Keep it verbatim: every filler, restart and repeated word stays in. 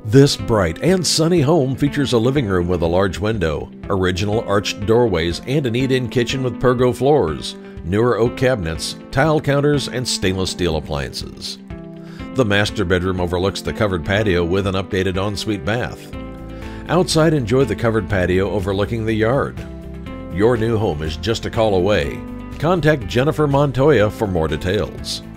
This bright and sunny home features a living room with a large window, original arched doorways, and an eat-in kitchen with Pergo floors, newer oak cabinets, tile counters, and stainless steel appliances. The master bedroom overlooks the covered patio with an updated ensuite bath. Outside, enjoy the covered patio overlooking the yard. Your new home is just a call away. Contact Jennifer Montoya for more details.